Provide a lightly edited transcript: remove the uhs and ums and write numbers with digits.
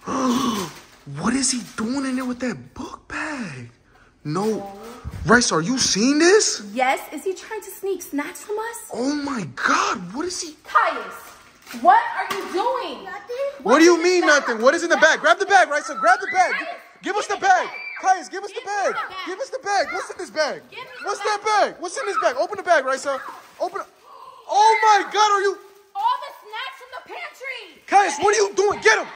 What is he doing in there with that book bag? No. Rice, are you seeing this? Yes, is he trying to sneak snacks from us? Oh my God, what is he? Caius, what are you doing? Nothing. What do you mean nothing? What is in the bag? Grab the bag, Rice. Grab the bag. Give us the bag. Caius, give us the bag. Give us the bag. What's in this bag? What's that bag? What's in this bag? Open the bag, Rice. Open it. Oh my God, are you? All the snacks from the pantry. Caius, what are you doing? Get him.